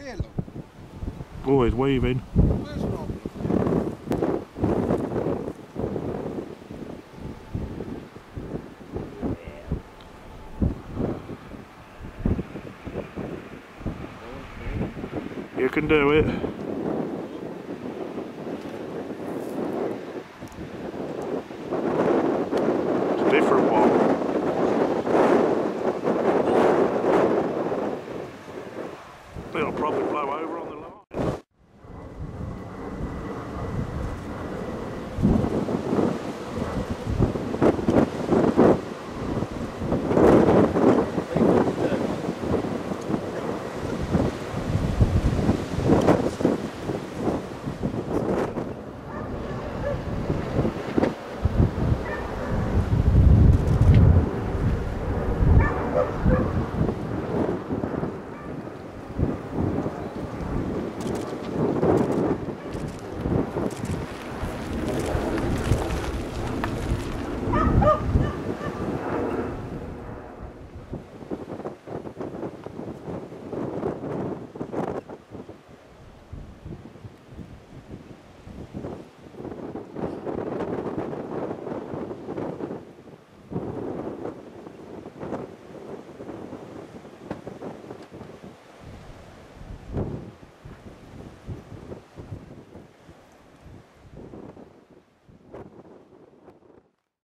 Here, look. Always weaving. Where's Rob? You can do it. It's a different one. It'll probably blow over on